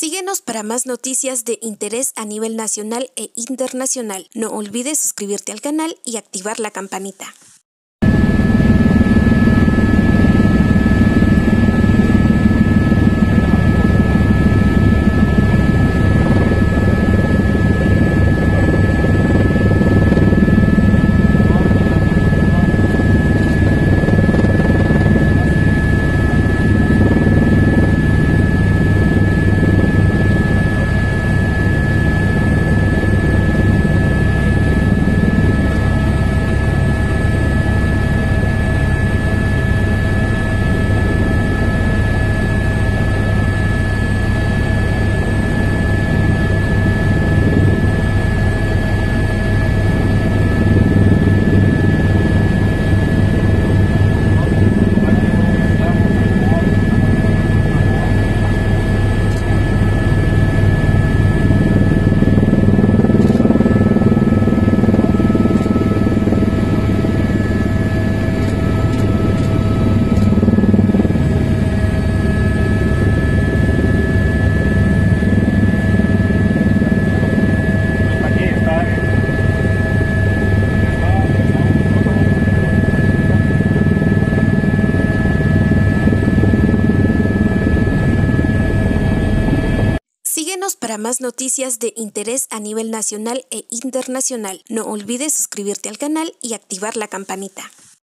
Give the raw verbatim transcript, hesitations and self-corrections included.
Síguenos para más noticias de interés a nivel nacional e internacional. No olvides suscribirte al canal y activar la campanita. Síguenos para más noticias de interés a nivel nacional e internacional. No olvides suscribirte al canal y activar la campanita.